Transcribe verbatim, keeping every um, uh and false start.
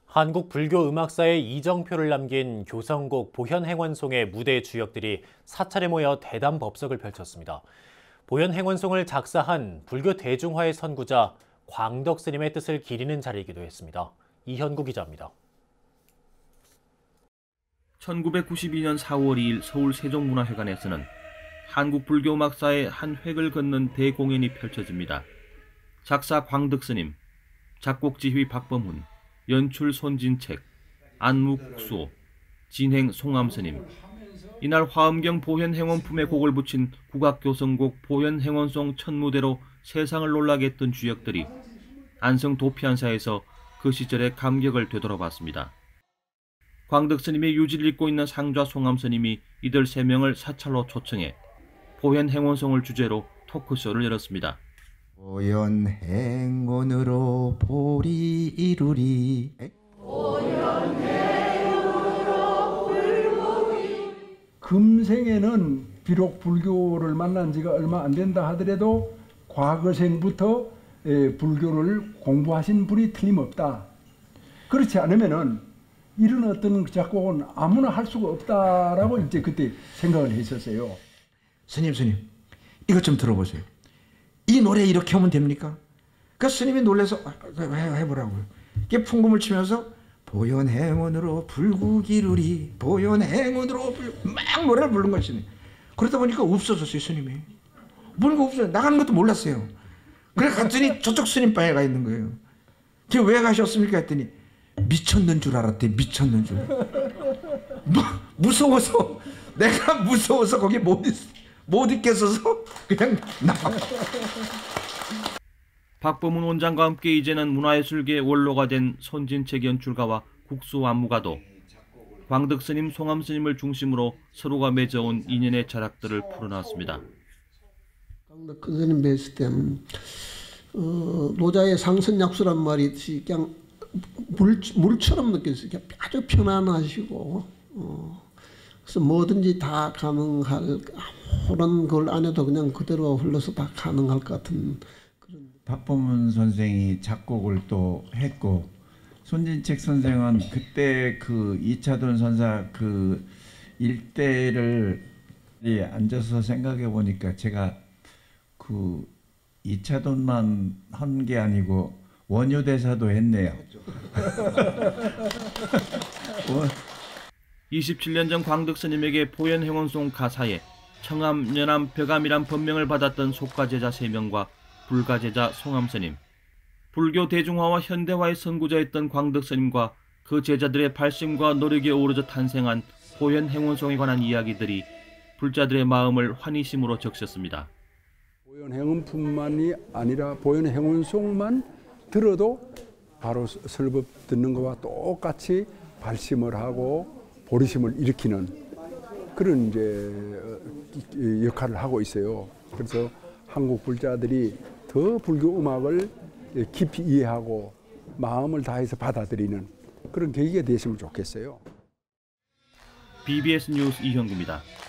한국 불교 음악사에 이정표를 남긴 교성곡 보현행원송의 무대 주역들이 사찰에 모여 대담 법석을 펼쳤습니다. 보현행원송을 작사한 불교 대중화의 선구자 광덕 스님의 뜻을 기리는 자리이기도 했습니다. 이현구 기자입니다. 천구백구십이 년 사월 이일 서울 세종문화회관에서는 한국 불교 음악사의 한 획을 긋는 대공연이 펼쳐집니다. 작사 광덕 스님, 작곡 지휘 박범훈, 연출 손진책, 안무 국수, 진행 송암 스님. 이날 화엄경 보현행원품에 곡을 붙인 국악교성곡 보현행원송 첫 무대로 세상을 놀라게 했던 주역들이 안성 도피안사에서 그 시절의 감격을 되돌아봤습니다. 광덕 스님의 유지를 잇고 있는 상좌 송암 스님이 이들 세 명을 사찰로 초청해 보현행원송을 주제로 토크쇼를 열었습니다. 보현행원으로 보리 이루리. 보현행원으로 불구리. 금생에는 비록 불교를 만난 지가 얼마 안 된다 하더라도 과거생부터 불교를 공부하신 분이 틀림없다. 그렇지 않으면은 이런 어떤 작곡은 아무나 할 수가 없다라고 이제 그때 생각을 했었어요. 스님, 스님, 이것 좀 들어보세요. 이 노래 이렇게 하면 됩니까? 그 스님이 놀라서 해보라고요. 이게 풍금을 치면서 보현행원으로 불구기루리, 보현행원으로 불... 막 노래를 부른 것이네. 그러다 보니까 없어졌어요, 스님이. 뭐가 없어요. 나가는 것도 몰랐어요. 그래 갔더니 저쪽 스님 방에 가 있는 거예요. 제가 왜 가셨습니까? 했더니 미쳤는 줄 알았대. 미쳤는 줄. 무, 무서워서 내가 무서워서 거기 못, 있, 못 있겠어서 그냥 나가. 박범훈 원장과 함께 이제는 문화예술계 원로가 된 손진책 연출가와 국수 안무가도 광덕 스님, 송암 스님을 중심으로 서로가 맺어온 인연의 자락들을 풀어놨습니다. 광덕 스님 뵀을 때는 어, 노자의 상선약수란 말이 그냥 물, 물처럼 느꼈어요. 아주 편안하시고 어, 그래서 뭐든지 다 가능할, 아무런 걸 안 해도 그냥 그대로 흘러서 다 가능할 것 같은 그런. 박범훈 선생이 작곡을 또 했고 손진책 선생은 그때 그 이차돈 선사 그 일대를 앉아서 생각해 보니까 제가 그 이차돈만 한 게 아니고 원효대사도 했네요. 이십칠 년 전 광덕 스님에게 보현행원송 가사에 청암, 연암, 벽암이란 법명을 받았던 속가제자 세 명과 불가제자 송암 스님, 불교 대중화와 현대화의 선구자였던 광덕 스님과 그 제자들의 발심과 노력에 어우러져 탄생한 보현행원송에 관한 이야기들이 불자들의 마음을 환희심으로 적셨습니다. 보현행원뿐만이 아니라 보현행원송만 들어도 바로 설법 듣는 것과 똑같이 발심을 하고 보리심을 일으키는 그런 이제 역할을 하고 있어요. 그래서 한국 불자들이 더 불교 음악을 깊이 이해하고 마음을 다해서 받아들이는 그런 계기가 되었으면 좋겠어요. 비비에스 뉴스 이현구입니다.